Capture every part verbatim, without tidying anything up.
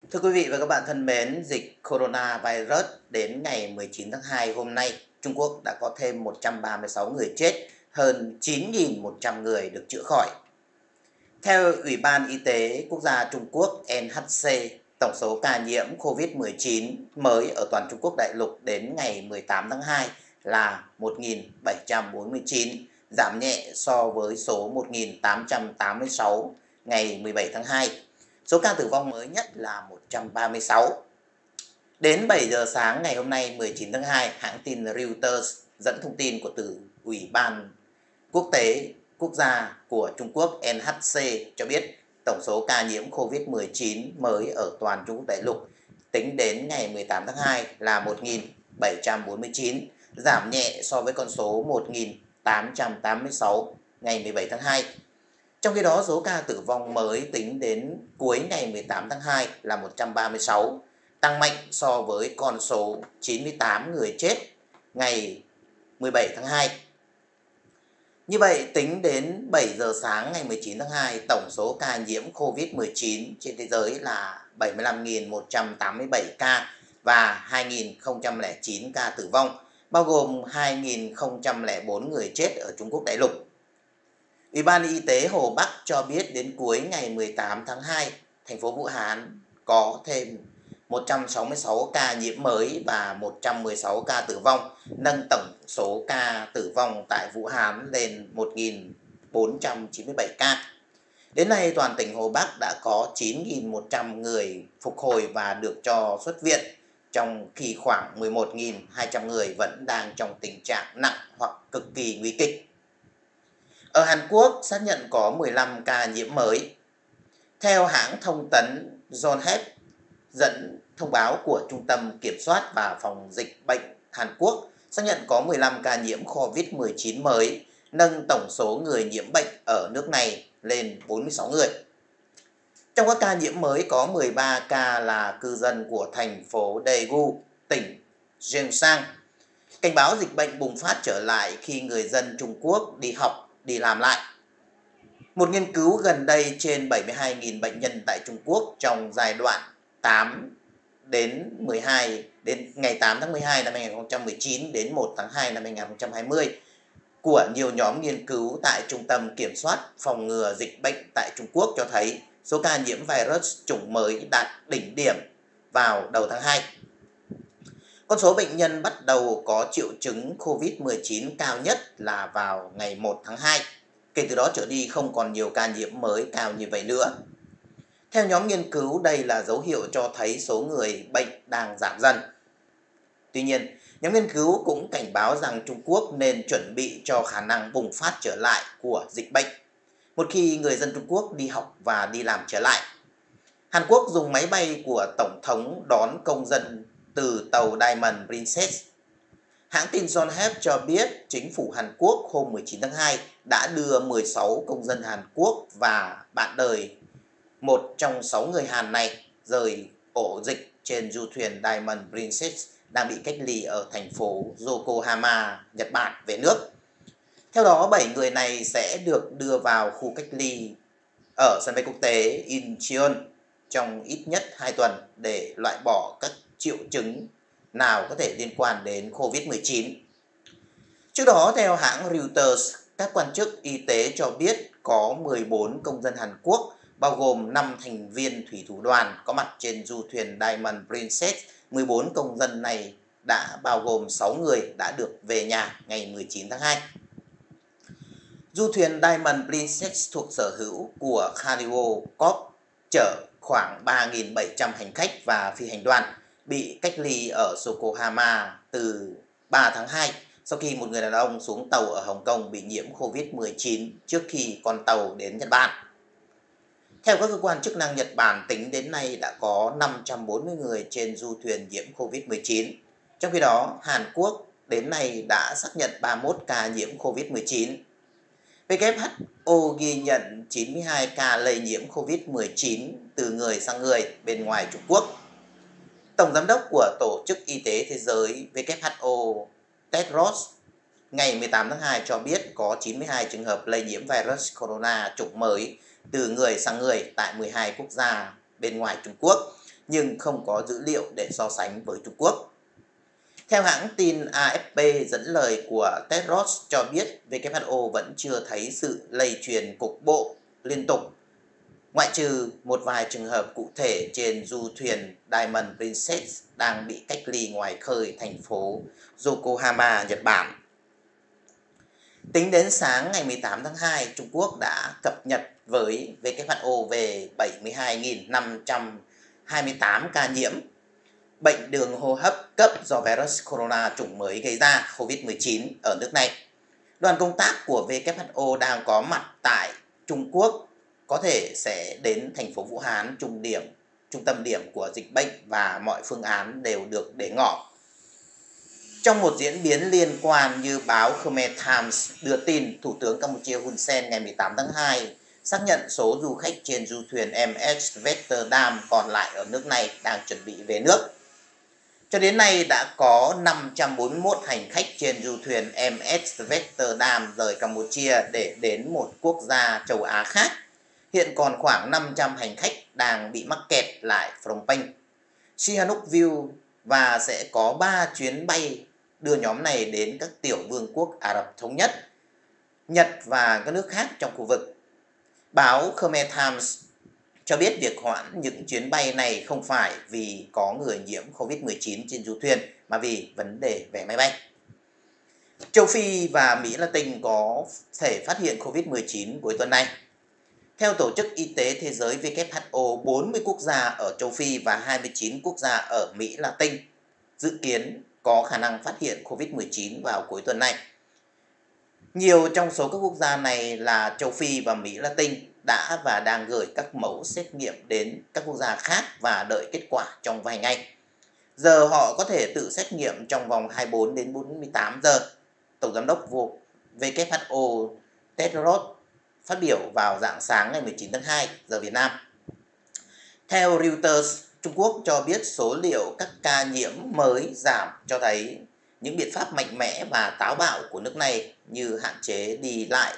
Thưa quý vị và các bạn thân mến, dịch coronavirus đến ngày mười chín tháng hai hôm nay, Trung Quốc đã có thêm một trăm ba mươi sáu người chết, hơn chín nghìn một trăm người được chữa khỏi. Theo Ủy ban Y tế Quốc gia Trung Quốc N H C, tổng số ca nhiễm Covid mười chín mới ở toàn Trung Quốc đại lục đến ngày mười tám tháng hai là một nghìn bảy trăm bốn mươi chín, giảm nhẹ so với số một nghìn tám trăm tám mươi sáu ngày mười bảy tháng hai. Số ca tử vong mới nhất là một trăm ba mươi sáu. Đến bảy giờ sáng ngày hôm nay mười chín tháng hai, hãng tin Reuters dẫn thông tin của từ Ủy ban Quốc tế Quốc gia của Trung Quốc N H C cho biết tổng số ca nhiễm Covid mười chín mới ở toàn Trung Quốc đại lục tính đến ngày mười tám tháng hai là một nghìn bảy trăm bốn mươi chín, giảm nhẹ so với con số một nghìn tám trăm tám mươi sáu ngày mười bảy tháng hai. Trong khi đó, số ca tử vong mới tính đến cuối ngày mười tám tháng hai là một trăm ba mươi sáu, tăng mạnh so với con số chín mươi tám người chết ngày mười bảy tháng hai. Như vậy, tính đến bảy giờ sáng ngày mười chín tháng hai, tổng số ca nhiễm Covid mười chín trên thế giới là bảy mươi lăm nghìn một trăm tám mươi bảy ca và hai nghìn không trăm lẻ chín ca tử vong, bao gồm hai nghìn không trăm lẻ bốn người chết ở Trung Quốc đại lục. Ủy ban Y tế Hồ Bắc cho biết đến cuối ngày mười tám tháng hai, thành phố Vũ Hán có thêm một trăm sáu mươi sáu ca nhiễm mới và một trăm mười sáu ca tử vong, nâng tổng số ca tử vong tại Vũ Hán lên một nghìn bốn trăm chín mươi bảy ca. Đến nay, toàn tỉnh Hồ Bắc đã có chín nghìn một trăm người phục hồi và được cho xuất viện, trong khi khoảng mười một nghìn hai trăm người vẫn đang trong tình trạng nặng hoặc cực kỳ nguy kịch. Ở Hàn Quốc xác nhận có mười lăm ca nhiễm mới. Theo hãng thông tấn Yonhap dẫn thông báo của Trung tâm Kiểm soát và Phòng dịch bệnh Hàn Quốc xác nhận có mười lăm ca nhiễm Covid mười chín mới, nâng tổng số người nhiễm bệnh ở nước này lên bốn mươi sáu người. Trong các ca nhiễm mới có mười ba ca là cư dân của thành phố Daegu, tỉnh Gyeongsang. Cảnh báo dịch bệnh bùng phát trở lại khi người dân Trung Quốc đi học, đi làm lại. Một nghiên cứu gần đây trên bảy mươi hai nghìn bệnh nhân tại Trung Quốc trong giai đoạn tám đến mười hai đến ngày tám tháng mười hai năm hai nghìn không trăm mười chín đến một tháng hai năm hai nghìn không trăm hai mươi của nhiều nhóm nghiên cứu tại Trung tâm Kiểm soát Phòng ngừa Dịch bệnh tại Trung Quốc cho thấy số ca nhiễm virus chủng mới đạt đỉnh điểm vào đầu tháng hai. Con số bệnh nhân bắt đầu có triệu chứng Covid mười chín cao nhất là vào ngày một tháng hai. Kể từ đó trở đi không còn nhiều ca nhiễm mới cao như vậy nữa. Theo nhóm nghiên cứu, đây là dấu hiệu cho thấy số người bệnh đang giảm dần. Tuy nhiên, nhóm nghiên cứu cũng cảnh báo rằng Trung Quốc nên chuẩn bị cho khả năng bùng phát trở lại của dịch bệnh một khi người dân Trung Quốc đi học và đi làm trở lại. Hàn Quốc dùng máy bay của Tổng thống đón công dân từ tàu Diamond Princess. Hãng tin Yonhap cho biết chính phủ Hàn Quốc hôm mười chín tháng hai đã đưa mười sáu công dân Hàn Quốc và bạn đời một trong sáu người Hàn này rời ổ dịch trên du thuyền Diamond Princess đang bị cách ly ở thành phố Yokohama, Nhật Bản về nước. Theo đó, bảy người này sẽ được đưa vào khu cách ly ở sân bay quốc tế Incheon trong ít nhất hai tuần để loại bỏ các triệu chứng nào có thể liên quan đến Covid mười chín. Trước đó, theo hãng Reuters, các quan chức y tế cho biết có mười bốn công dân Hàn Quốc, bao gồm năm thành viên thủy thủ đoàn có mặt trên du thuyền Diamond Princess. mười bốn công dân này đã bao gồm sáu người đã được về nhà ngày mười chín tháng hai. Du thuyền Diamond Princess thuộc sở hữu của Carnival Corp chở khoảng ba nghìn bảy trăm hành khách và phi hành đoàn bị cách ly ở Yokohama từ ba tháng hai sau khi một người đàn ông xuống tàu ở Hồng Kông bị nhiễm Covid mười chín trước khi con tàu đến Nhật Bản. Theo các cơ quan chức năng Nhật Bản, tính đến nay đã có năm trăm bốn mươi người trên du thuyền nhiễm Covid mười chín. Trong khi đó, Hàn Quốc đến nay đã xác nhận ba mươi mốt ca nhiễm Covid mười chín. W H O ghi nhận chín mươi hai ca lây nhiễm Covid mười chín từ người sang người bên ngoài Trung Quốc. Tổng giám đốc của Tổ chức Y tế Thế giới W H O Tedros ngày mười tám tháng hai cho biết có chín mươi hai trường hợp lây nhiễm virus corona chủng mới từ người sang người tại mười hai quốc gia bên ngoài Trung Quốc. nhưng không có dữ liệu để so sánh với Trung Quốc. Theo hãng tin A F P dẫn lời của Tedros cho biết W H O vẫn chưa thấy sự lây truyền cục bộ liên tục, ngoại trừ một vài trường hợp cụ thể trên du thuyền Diamond Princess đang bị cách ly ngoài khơi thành phố Yokohama, Nhật Bản. Tính đến sáng ngày mười tám tháng hai, Trung Quốc đã cập nhật với W H O về bảy mươi hai nghìn năm trăm hai mươi tám ca nhiễm bệnh đường hô hấp cấp do virus corona chủng mới gây ra Covid mười chín ở nước này. Đoàn công tác của W H O đang có mặt tại Trung Quốc có thể sẽ đến thành phố Vũ Hán, trung điểm, trung tâm điểm của dịch bệnh và mọi phương án đều được để ngỏ. Trong một diễn biến liên quan như báo Khmer Times đưa tin, Thủ tướng Campuchia Hun Sen ngày mười tám tháng hai xác nhận số du khách trên du thuyền M S Rotterdam còn lại ở nước này đang chuẩn bị về nước. Cho đến nay đã có năm trăm bốn mươi mốt hành khách trên du thuyền M S Rotterdam rời Campuchia để đến một quốc gia châu Á khác. Hiện còn khoảng năm trăm hành khách đang bị mắc kẹt lại Phnom Penh, Sihanoukville và sẽ có ba chuyến bay đưa nhóm này đến các tiểu vương quốc Ả Rập Thống Nhất, Nhật và các nước khác trong khu vực. Báo Khmer Times cho biết việc hoãn những chuyến bay này không phải vì có người nhiễm Covid mười chín trên du thuyền mà vì vấn đề vé máy bay. Châu Phi và Mỹ Latin có thể phát hiện Covid mười chín cuối tuần này. Theo Tổ chức Y tế Thế giới W H O, bốn mươi quốc gia ở châu Phi và hai mươi chín quốc gia ở Mỹ Latin dự kiến có khả năng phát hiện Covid mười chín vào cuối tuần này. Nhiều trong số các quốc gia này là châu Phi và Mỹ Latin đã và đang gửi các mẫu xét nghiệm đến các quốc gia khác và đợi kết quả trong vài ngày. Giờ họ có thể tự xét nghiệm trong vòng hai mươi bốn đến bốn mươi tám giờ. Tổng giám đốc W H O Tedros phát biểu vào rạng sáng ngày mười chín tháng hai giờ Việt Nam. Theo Reuters, Trung Quốc cho biết số liệu các ca nhiễm mới giảm cho thấy những biện pháp mạnh mẽ và táo bạo của nước này như hạn chế đi lại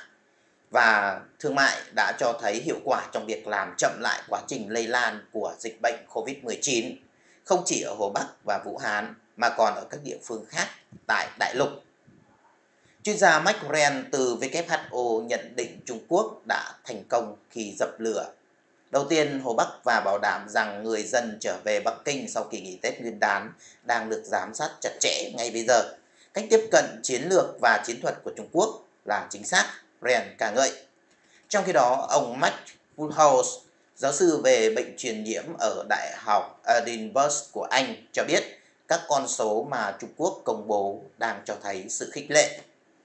và thương mại đã cho thấy hiệu quả trong việc làm chậm lại quá trình lây lan của dịch bệnh Covid mười chín, không chỉ ở Hồ Bắc và Vũ Hán mà còn ở các địa phương khác tại đại lục. Chuyên gia Mark Ryan từ W H O nhận định Trung Quốc đã thành công khi dập lửa đầu tiên Hồ Bắc và bảo đảm rằng người dân trở về Bắc Kinh sau kỳ nghỉ Tết Nguyên đán đang được giám sát chặt chẽ ngay bây giờ. Cách tiếp cận chiến lược và chiến thuật của Trung Quốc là chính xác, Ryan ca ngợi. Trong khi đó, ông Matt Woodhouse, giáo sư về bệnh truyền nhiễm ở Đại học Edinburgh của Anh cho biết các con số mà Trung Quốc công bố đang cho thấy sự khích lệ.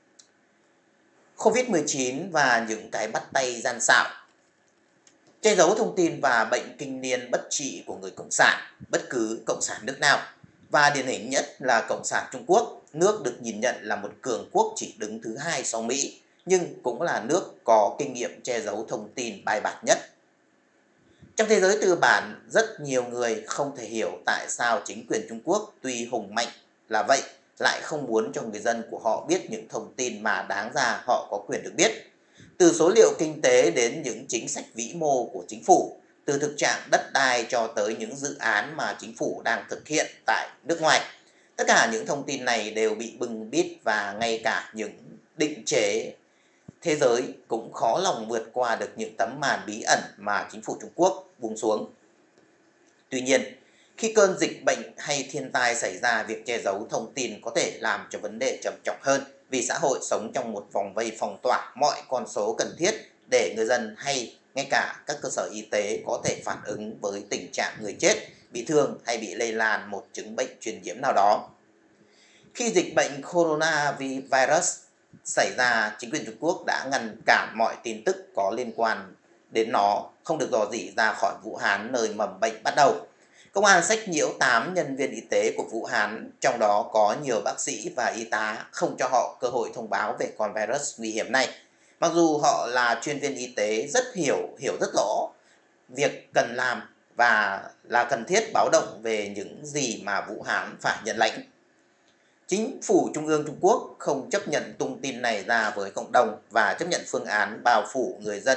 Covid mười chín và những cái bắt tay gian xảo. Che giấu thông tin và bệnh kinh niên bất trị của người Cộng sản, bất cứ Cộng sản nước nào. Và điển hình nhất là Cộng sản Trung Quốc, nước được nhìn nhận là một cường quốc chỉ đứng thứ hai sau Mỹ, nhưng cũng là nước có kinh nghiệm che giấu thông tin bài bản nhất. Trong thế giới tư bản, rất nhiều người không thể hiểu tại sao chính quyền Trung Quốc tuy hùng mạnh là vậy, lại không muốn cho người dân của họ biết những thông tin mà đáng ra họ có quyền được biết. Từ số liệu kinh tế đến những chính sách vĩ mô của chính phủ, từ thực trạng đất đai cho tới những dự án mà chính phủ đang thực hiện tại nước ngoài. Tất cả những thông tin này đều bị bưng bít và ngay cả những định chế thế giới cũng khó lòng vượt qua được những tấm màn bí ẩn mà chính phủ Trung Quốc buông xuống. Tuy nhiên, khi cơn dịch bệnh hay thiên tai xảy ra, việc che giấu thông tin có thể làm cho vấn đề trầm trọng hơn vì xã hội sống trong một vòng vây phong tỏa mọi con số cần thiết để người dân hay ngay cả các cơ sở y tế có thể phản ứng với tình trạng người chết, bị thương hay bị lây lan một chứng bệnh truyền nhiễm nào đó. Khi dịch bệnh coronavirus xảy ra, chính quyền Trung Quốc đã ngăn cản mọi tin tức có liên quan đến nó không được dò dỉ ra khỏi Vũ Hán, nơi mầm bệnh bắt đầu. Công an sách nhiễu tám nhân viên y tế của Vũ Hán, trong đó có nhiều bác sĩ và y tá, không cho họ cơ hội thông báo về con virus nguy hiểm này. Mặc dù họ là chuyên viên y tế rất hiểu, hiểu rất rõ việc cần làm và là cần thiết báo động về những gì mà Vũ Hán phải nhận lãnh. Chính phủ Trung ương Trung Quốc không chấp nhận tung tin này ra với cộng đồng và chấp nhận phương án bao phủ người dân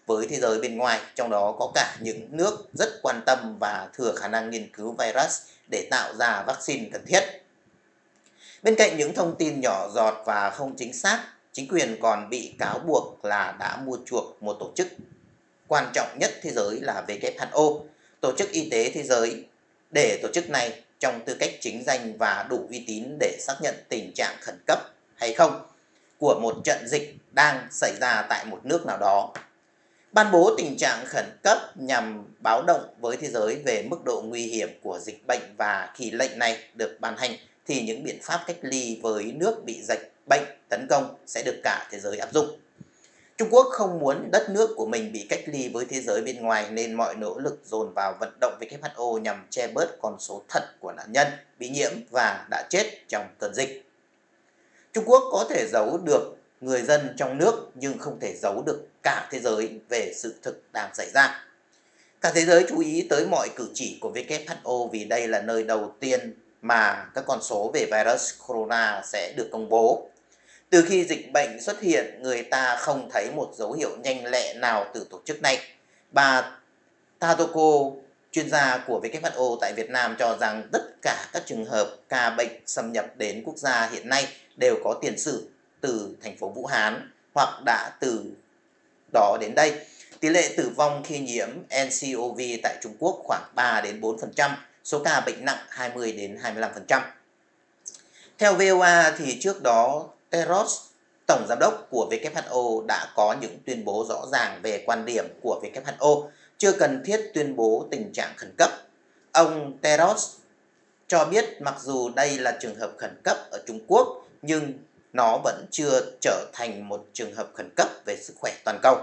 với thế giới bên ngoài, trong đó có cả những nước rất quan tâm và thừa khả năng nghiên cứu virus để tạo ra vaccine cần thiết. Bên cạnh những thông tin nhỏ giọt và không chính xác, chính quyền còn bị cáo buộc là đã mua chuộc một tổ chức quan trọng nhất thế giới là W H O, Tổ chức Y tế Thế giới, để tổ chức này trong tư cách chính danh và đủ uy tín để xác nhận tình trạng khẩn cấp hay không của một trận dịch đang xảy ra tại một nước nào đó. Ban bố tình trạng khẩn cấp nhằm báo động với thế giới về mức độ nguy hiểm của dịch bệnh, và khi lệnh này được ban hành thì những biện pháp cách ly với nước bị dịch bệnh tấn công sẽ được cả thế giới áp dụng. Trung Quốc không muốn đất nước của mình bị cách ly với thế giới bên ngoài nên mọi nỗ lực dồn vào vận động W H O nhằm che bớt con số thật của nạn nhân bị nhiễm và đã chết trong cơn dịch. Trung Quốc có thể giấu được người dân trong nước nhưng không thể giấu được cả thế giới về sự thực đang xảy ra. Cả thế giới chú ý tới mọi cử chỉ của W H O vì đây là nơi đầu tiên mà các con số về virus corona sẽ được công bố. Từ khi dịch bệnh xuất hiện, người ta không thấy một dấu hiệu nhanh lẹ nào từ tổ chức này. Bà Tatoko, chuyên gia của W H O tại Việt Nam, cho rằng tất cả các trường hợp ca bệnh xâm nhập đến quốc gia hiện nay đều có tiền sử từ thành phố Vũ Hán hoặc đã từ đó đến đây. Tỷ lệ tử vong khi nhiễm N C O V tại Trung Quốc khoảng ba đến bốn phần trăm, số ca bệnh nặng hai mươi đến hai mươi lăm phần trăm. Theo V O A thì trước đó Tedros, tổng giám đốc của W H O, đã có những tuyên bố rõ ràng về quan điểm của W H O chưa cần thiết tuyên bố tình trạng khẩn cấp. Ông Tedros cho biết mặc dù đây là trường hợp khẩn cấp ở Trung Quốc nhưng nó vẫn chưa trở thành một trường hợp khẩn cấp về sức khỏe toàn cầu.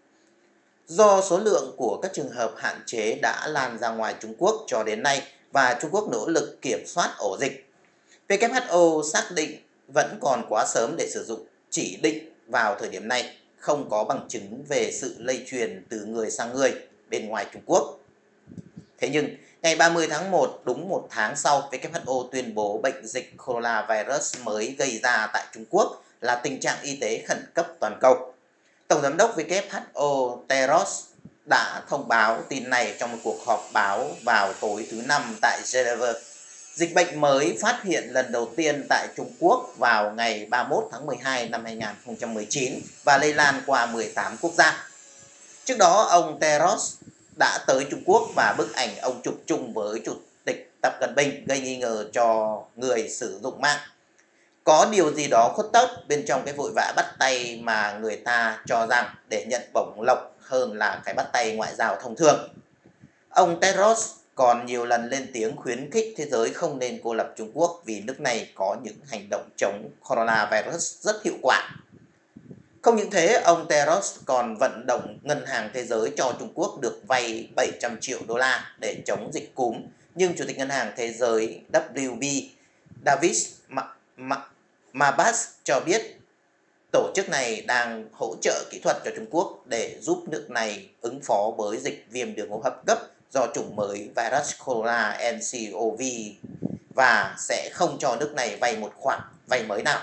Do số lượng của các trường hợp hạn chế đã lan ra ngoài Trung Quốc cho đến nay và Trung Quốc nỗ lực kiểm soát ổ dịch, W H O xác định vẫn còn quá sớm để sử dụng chỉ định vào thời điểm này, không có bằng chứng về sự lây truyền từ người sang người bên ngoài Trung Quốc. Thế nhưng, ngày ba mươi tháng một, đúng một tháng sau, W H O tuyên bố bệnh dịch coronavirus mới gây ra tại Trung Quốc là tình trạng y tế khẩn cấp toàn cầu. Tổng giám đốc W H O Tedros đã thông báo tin này trong một cuộc họp báo vào tối thứ Năm tại Geneva. Dịch bệnh mới phát hiện lần đầu tiên tại Trung Quốc vào ngày ba mươi mốt tháng mười hai năm hai nghìn không trăm mười chín và lây lan qua mười tám quốc gia. Trước đó, ông Tedros đã tới Trung Quốc và bức ảnh ông chụp chung với Chủ tịch Tập Cận Bình gây nghi ngờ cho người sử dụng mạng. Có điều gì đó khuất tất bên trong cái vội vã bắt tay mà người ta cho rằng để nhận bổng lộc hơn là cái bắt tay ngoại giao thông thường. Ông Tedros còn nhiều lần lên tiếng khuyến khích thế giới không nên cô lập Trung Quốc vì nước này có những hành động chống coronavirus rất hiệu quả. Không những thế, ông Tedros còn vận động Ngân hàng Thế giới cho Trung Quốc được vay bảy trăm triệu đô la để chống dịch cúm, nhưng Chủ tịch Ngân hàng Thế giới W B Davis Mabas cho biết tổ chức này đang hỗ trợ kỹ thuật cho Trung Quốc để giúp nước này ứng phó với dịch viêm đường hô hấp cấp do chủng mới virus corona N C O V và sẽ không cho nước này vay một khoản vay mới nào.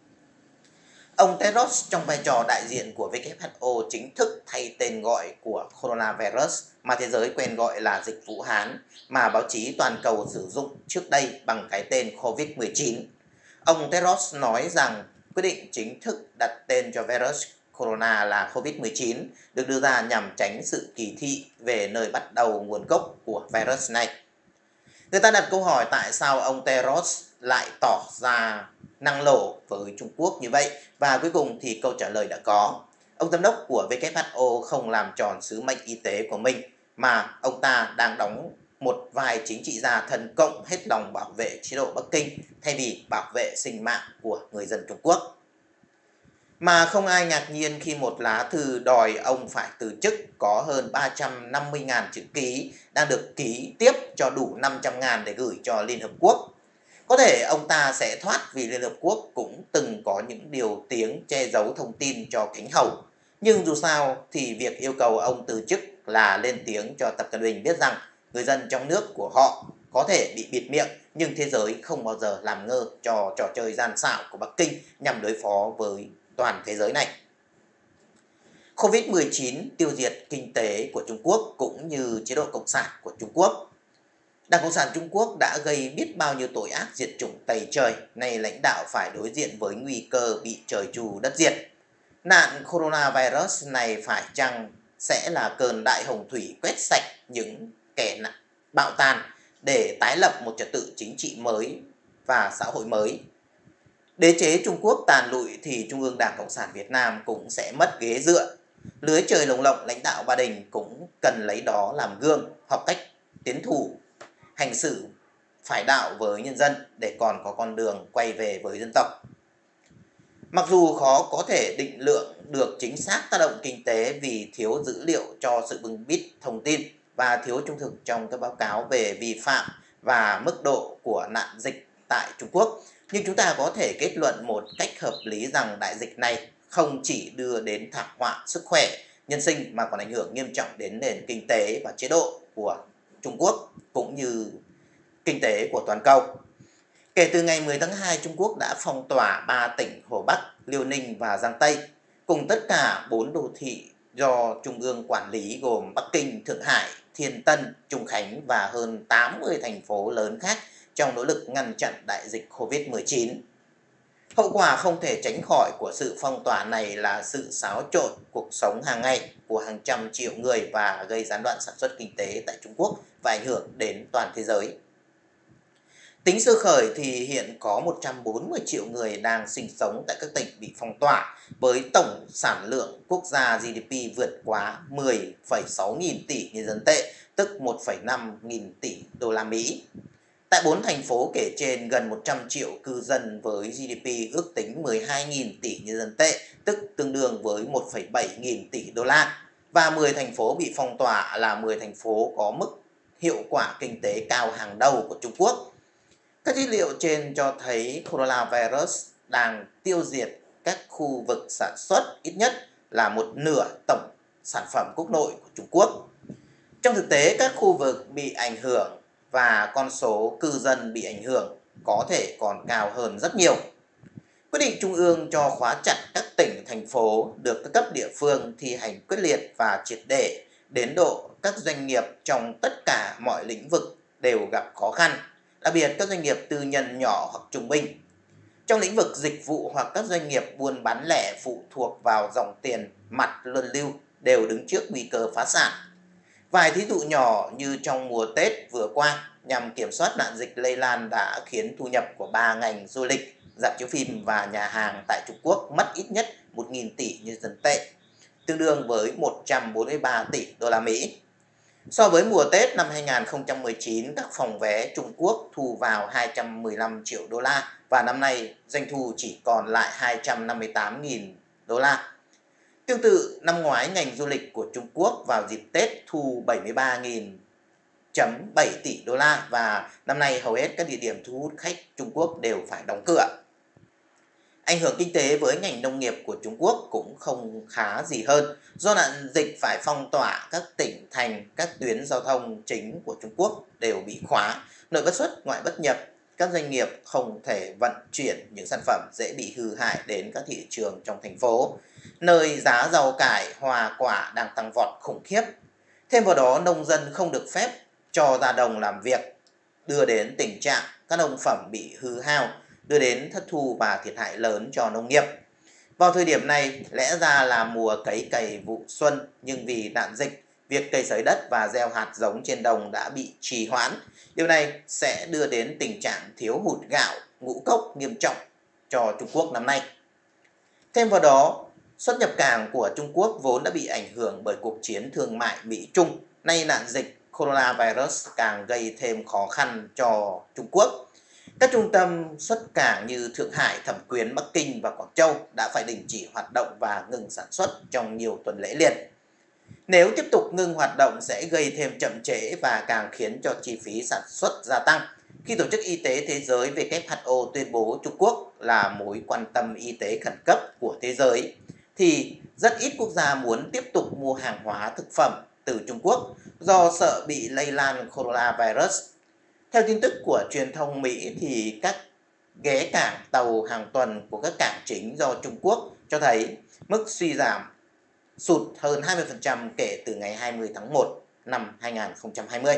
Ông Tedros trong vai trò đại diện của W H O chính thức thay tên gọi của coronavirus mà thế giới quen gọi là dịch Vũ Hán mà báo chí toàn cầu sử dụng trước đây bằng cái tên Covid mười chín. Ông Tedros nói rằng quyết định chính thức đặt tên cho virus corona là Covid mười chín được đưa ra nhằm tránh sự kỳ thị về nơi bắt đầu nguồn gốc của virus này. Người ta đặt câu hỏi tại sao ông Tedros lại tỏ ra năng nổ với Trung Quốc như vậy, và cuối cùng thì câu trả lời đã có. Ông giám đốc của W H O không làm tròn sứ mệnh y tế của mình mà ông ta đang đóng một vai chính trị gia thần cộng hết lòng bảo vệ chế độ Bắc Kinh thay vì bảo vệ sinh mạng của người dân Trung Quốc. Mà không ai ngạc nhiên khi một lá thư đòi ông phải từ chức có hơn ba trăm năm mươi nghìn chữ ký đang được ký tiếp cho đủ năm trăm nghìn để gửi cho Liên Hợp Quốc. Có thể ông ta sẽ thoát vì Liên Hợp Quốc cũng từng có những điều tiếng che giấu thông tin cho cánh hầu. Nhưng dù sao thì việc yêu cầu ông từ chức là lên tiếng cho Tập Cận Bình biết rằng người dân trong nước của họ có thể bị bịt miệng nhưng thế giới không bao giờ làm ngơ cho trò chơi gian xảo của Bắc Kinh nhằm đối phó với toàn thế giới này. Covid mười chín tiêu diệt kinh tế của Trung Quốc cũng như chế độ Cộng sản của Trung Quốc. Đảng Cộng sản Trung Quốc đã gây biết bao nhiêu tội ác diệt chủng tày trời, nay lãnh đạo phải đối diện với nguy cơ bị trời trù đất diệt. Nạn coronavirus này phải chăng sẽ là cơn đại hồng thủy quét sạch những kẻ bạo tàn để tái lập một trật tự chính trị mới và xã hội mới? Đế chế Trung Quốc tàn lụi thì Trung ương Đảng Cộng sản Việt Nam cũng sẽ mất ghế dựa. Lưới trời lồng lộng lãnh đạo Ba Đình cũng cần lấy đó làm gương, học cách tiến thủ, hành xử phải đạo với nhân dân để còn có con đường quay về với dân tộc. Mặc dù khó có thể định lượng được chính xác tác động kinh tế vì thiếu dữ liệu cho sự bưng bít thông tin và thiếu trung thực trong các báo cáo về vi phạm và mức độ của nạn dịch tại Trung Quốc, nhưng chúng ta có thể kết luận một cách hợp lý rằng đại dịch này không chỉ đưa đến thảm họa sức khỏe, nhân sinh mà còn ảnh hưởng nghiêm trọng đến nền kinh tế và chế độ của Trung Quốc cũng như kinh tế của toàn cầu. Kể từ ngày mười tháng hai, Trung Quốc đã phong tỏa ba tỉnh Hồ Bắc, Liêu Ninh và Giang Tây, cùng tất cả bốn đô thị do Trung ương quản lý gồm Bắc Kinh, Thượng Hải, Thiên Tân, Trùng Khánh và hơn tám mươi thành phố lớn khác trong nỗ lực ngăn chặn đại dịch Covid mười chín. Hậu quả không thể tránh khỏi của sự phong tỏa này là sự xáo trộn cuộc sống hàng ngày của hàng trăm triệu người và gây gián đoạn sản xuất kinh tế tại Trung Quốc và ảnh hưởng đến toàn thế giới. Tính sơ khởi thì hiện có một trăm bốn mươi triệu người đang sinh sống tại các tỉnh bị phong tỏa với tổng sản lượng quốc gia giê đê pê vượt quá mười phẩy sáu nghìn tỷ nhân dân tệ, tức một phẩy năm nghìn tỷ đô la Mỹ. Tại bốn thành phố kể trên, gần một trăm triệu cư dân với giê đê pê ước tính mười hai nghìn tỷ nhân dân tệ, tức tương đương với một phẩy bảy nghìn tỷ đô la. Và mười thành phố bị phong tỏa là mười thành phố có mức hiệu quả kinh tế cao hàng đầu của Trung Quốc. Các dữ liệu trên cho thấy coronavirus đang tiêu diệt các khu vực sản xuất ít nhất là một nửa tổng sản phẩm quốc nội của Trung Quốc. Trong thực tế, các khu vực bị ảnh hưởng và con số cư dân bị ảnh hưởng có thể còn cao hơn rất nhiều. Quyết định Trung ương cho khóa chặt các tỉnh, thành phố được các cấp địa phương thi hành quyết liệt và triệt để đến độ các doanh nghiệp trong tất cả mọi lĩnh vực đều gặp khó khăn, đặc biệt các doanh nghiệp tư nhân nhỏ hoặc trung bình. Trong lĩnh vực dịch vụ hoặc các doanh nghiệp buôn bán lẻ phụ thuộc vào dòng tiền mặt luân lưu đều đứng trước nguy cơ phá sản. Vài thí dụ nhỏ như trong mùa Tết vừa qua, nhằm kiểm soát nạn dịch lây lan đã khiến thu nhập của ba ngành du lịch, rạp chiếu phim và nhà hàng tại Trung Quốc mất ít nhất một nghìn tỷ nhân dân tệ, tương đương với một trăm bốn mươi ba tỷ đô la Mỹ. So với mùa Tết năm hai nghìn không trăm mười chín, các phòng vé Trung Quốc thu vào hai trăm mười lăm triệu đô la và năm nay doanh thu chỉ còn lại hai trăm năm mươi tám nghìn đô la. Tương tự, năm ngoái ngành du lịch của Trung Quốc vào dịp Tết thu bảy mươi ba nghìn phẩy bảy tỷ đô la và năm nay hầu hết các địa điểm thu hút khách Trung Quốc đều phải đóng cửa. Ảnh hưởng kinh tế với ngành nông nghiệp của Trung Quốc cũng không khá gì hơn. Do nạn dịch phải phong tỏa các tỉnh thành, các tuyến giao thông chính của Trung Quốc đều bị khóa, nội bất xuất, ngoại bất nhập. Các doanh nghiệp không thể vận chuyển những sản phẩm dễ bị hư hại đến các thị trường trong thành phố, nơi giá rau cải, hoa quả đang tăng vọt khủng khiếp. Thêm vào đó, nông dân không được phép cho ra đồng làm việc, đưa đến tình trạng các nông phẩm bị hư hao, đưa đến thất thu và thiệt hại lớn cho nông nghiệp. Vào thời điểm này, lẽ ra là mùa cấy cày vụ xuân, nhưng vì nạn dịch, việc cày xới đất và gieo hạt giống trên đồng đã bị trì hoãn. Điều này sẽ đưa đến tình trạng thiếu hụt gạo, ngũ cốc nghiêm trọng cho Trung Quốc năm nay. Thêm vào đó, xuất nhập cảng của Trung Quốc vốn đã bị ảnh hưởng bởi cuộc chiến thương mại Mỹ-Trung. Nay nạn dịch coronavirus càng gây thêm khó khăn cho Trung Quốc. Các trung tâm xuất cảng như Thượng Hải, Thẩm Quyến, Bắc Kinh và Quảng Châu đã phải đình chỉ hoạt động và ngừng sản xuất trong nhiều tuần lễ liền. Nếu tiếp tục ngừng hoạt động sẽ gây thêm chậm trễ và càng khiến cho chi phí sản xuất gia tăng. Khi Tổ chức Y tế Thế giới W H O tuyên bố Trung Quốc là mối quan tâm y tế khẩn cấp của thế giới, thì rất ít quốc gia muốn tiếp tục mua hàng hóa thực phẩm từ Trung Quốc do sợ bị lây lan coronavirus. Theo tin tức của truyền thông Mỹ thì các ghé cảng tàu hàng tuần của các cảng chính do Trung Quốc cho thấy mức suy giảm sụt hơn hai mươi phần trăm kể từ ngày hai mươi tháng một năm hai nghìn không trăm hai mươi.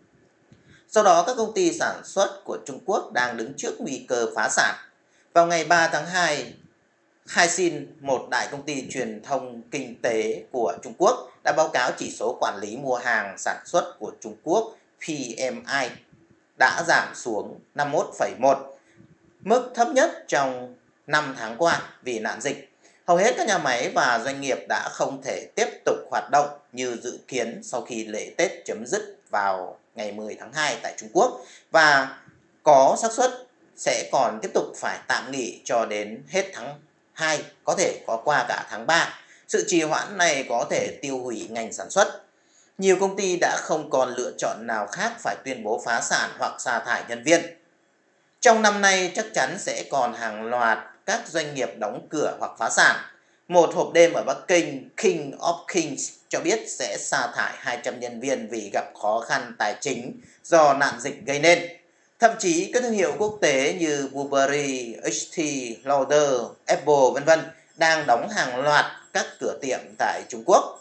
Sau đó, các công ty sản xuất của Trung Quốc đang đứng trước nguy cơ phá sản. Vào ngày ba tháng hai, Caixin, một đại công ty truyền thông kinh tế của Trung Quốc, đã báo cáo chỉ số quản lý mua hàng sản xuất của Trung Quốc P M I đã giảm xuống năm mươi mốt phẩy một, mức thấp nhất trong năm tháng qua vì nạn dịch. Hầu hết các nhà máy và doanh nghiệp đã không thể tiếp tục hoạt động như dự kiến sau khi lễ Tết chấm dứt vào ngày mười tháng hai tại Trung Quốc, và có xác suất sẽ còn tiếp tục phải tạm nghỉ cho đến hết tháng hai, có thể có qua cả tháng ba. Sự trì hoãn này có thể tiêu hủy ngành sản xuất. Nhiều công ty đã không còn lựa chọn nào khác phải tuyên bố phá sản hoặc sa thải nhân viên. Trong năm nay chắc chắn sẽ còn hàng loạt các doanh nghiệp đóng cửa hoặc phá sản. Một hộp đêm ở Bắc Kinh, King of Kings, cho biết sẽ sa thải hai trăm nhân viên vì gặp khó khăn tài chính do nạn dịch gây nên. Thậm chí các thương hiệu quốc tế như Burberry, H T, Lauder, Apple vân vân đang đóng hàng loạt các cửa tiệm tại Trung Quốc.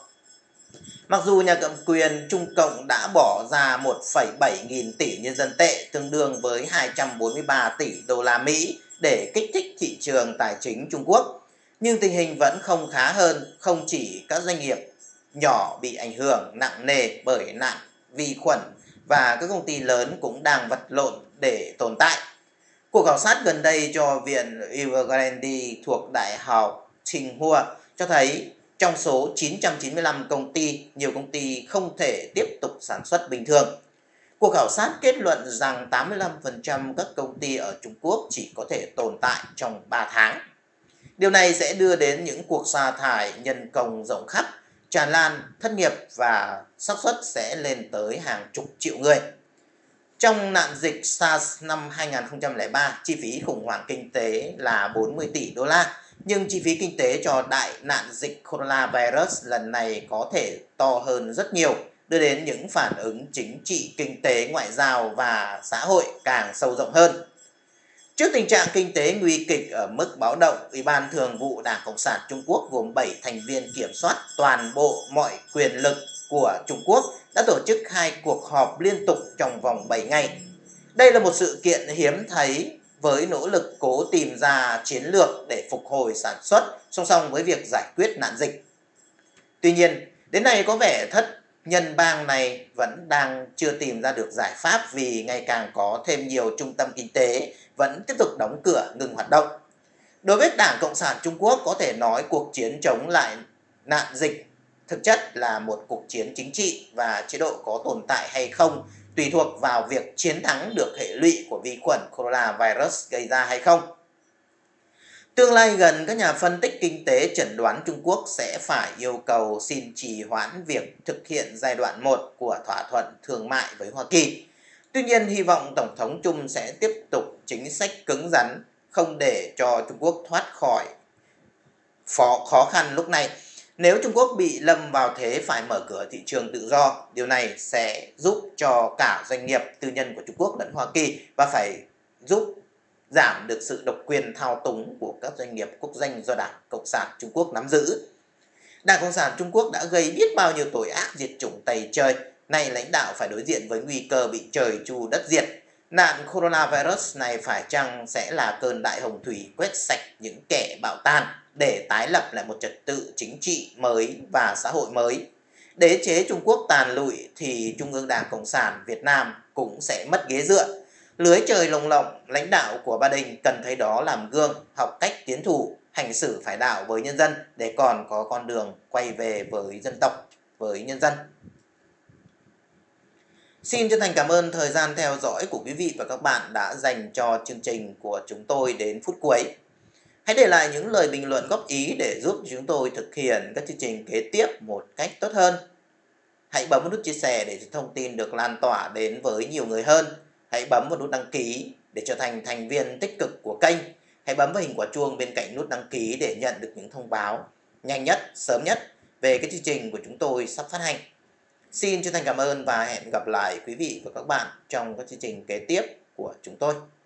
Mặc dù nhà cầm quyền Trung Cộng đã bỏ ra một phẩy bảy nghìn tỷ nhân dân tệ, tương đương với hai trăm bốn mươi ba tỷ đô la Mỹ để kích thích thị trường tài chính Trung Quốc, nhưng tình hình vẫn không khá hơn. Không chỉ các doanh nghiệp nhỏ bị ảnh hưởng nặng nề bởi nạn vi khuẩn, và các công ty lớn cũng đang vật lộn để tồn tại. Cuộc khảo sát gần đây cho Viện Evergrande thuộc Đại học Tsinghua cho thấy trong số chín trăm chín mươi lăm công ty, nhiều công ty không thể tiếp tục sản xuất bình thường. Cuộc khảo sát kết luận rằng tám mươi lăm phần trăm các công ty ở Trung Quốc chỉ có thể tồn tại trong ba tháng. Điều này sẽ đưa đến những cuộc sa thải nhân công rộng khắp, tràn lan, thất nghiệp và xác suất sẽ lên tới hàng chục triệu người. Trong nạn dịch SARS năm hai nghìn không trăm lẻ ba, chi phí khủng hoảng kinh tế là bốn mươi tỷ đô la, nhưng chi phí kinh tế cho đại nạn dịch coronavirus lần này có thể to hơn rất nhiều, đưa đến những phản ứng chính trị, kinh tế, ngoại giao và xã hội càng sâu rộng hơn. Trước tình trạng kinh tế nguy kịch ở mức báo động, Ủy ban Thường vụ Đảng Cộng sản Trung Quốc gồm bảy thành viên kiểm soát toàn bộ mọi quyền lực của Trung Quốc đã tổ chức hai cuộc họp liên tục trong vòng bảy ngày. Đây là một sự kiện hiếm thấy với nỗ lực cố tìm ra chiến lược để phục hồi sản xuất song song với việc giải quyết nạn dịch. Tuy nhiên, đến nay có vẻ thất nhân bang này vẫn đang chưa tìm ra được giải pháp, vì ngày càng có thêm nhiều trung tâm kinh tế vẫn tiếp tục đóng cửa, ngừng hoạt động. Đối với Đảng Cộng sản Trung Quốc, có thể nói cuộc chiến chống lại nạn dịch thực chất là một cuộc chiến chính trị, và chế độ có tồn tại hay không tùy thuộc vào việc chiến thắng được hệ lụy của vi khuẩn coronavirus gây ra hay không. Tương lai gần, các nhà phân tích kinh tế chẩn đoán Trung Quốc sẽ phải yêu cầu xin trì hoãn việc thực hiện giai đoạn một của thỏa thuận thương mại với Hoa Kỳ. Tuy nhiên, hy vọng Tổng thống Trung sẽ tiếp tục chính sách cứng rắn, không để cho Trung Quốc thoát khỏi phó khó khăn lúc này. Nếu Trung Quốc bị lâm vào thế phải mở cửa thị trường tự do, điều này sẽ giúp cho cả doanh nghiệp tư nhân của Trung Quốc lẫn Hoa Kỳ, và phải giúp giảm được sự độc quyền thao túng của các doanh nghiệp quốc doanh do Đảng Cộng sản Trung Quốc nắm giữ. Đảng Cộng sản Trung Quốc đã gây biết bao nhiêu tội ác diệt chủng tày trời, nay lãnh đạo phải đối diện với nguy cơ bị trời chu đất diệt. Nạn coronavirus này phải chăng sẽ là cơn đại hồng thủy quét sạch những kẻ bạo tàn để tái lập lại một trật tự chính trị mới và xã hội mới? Đế chế Trung Quốc tàn lụi thì Trung ương Đảng Cộng sản Việt Nam cũng sẽ mất ghế dựa. Lưới trời lồng lộng, lãnh đạo của Ba Đình cần thấy đó làm gương, học cách tiến thủ, hành xử phải đạo với nhân dân để còn có con đường quay về với dân tộc, với nhân dân. Xin chân thành cảm ơn thời gian theo dõi của quý vị và các bạn đã dành cho chương trình của chúng tôi đến phút cuối. Hãy để lại những lời bình luận góp ý để giúp chúng tôi thực hiện các chương trình kế tiếp một cách tốt hơn. Hãy bấm vào nút chia sẻ để thông tin được lan tỏa đến với nhiều người hơn. Hãy bấm vào nút đăng ký để trở thành thành viên tích cực của kênh. Hãy bấm vào hình quả chuông bên cạnh nút đăng ký để nhận được những thông báo nhanh nhất, sớm nhất về các chương trình của chúng tôi sắp phát hành. Xin chân thành cảm ơn và hẹn gặp lại quý vị và các bạn trong các chương trình kế tiếp của chúng tôi.